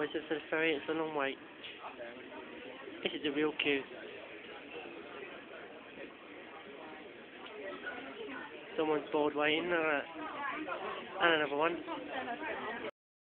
it's just a ferry, it's a long wait. This is a real queue. Someone's bored waiting, and another one.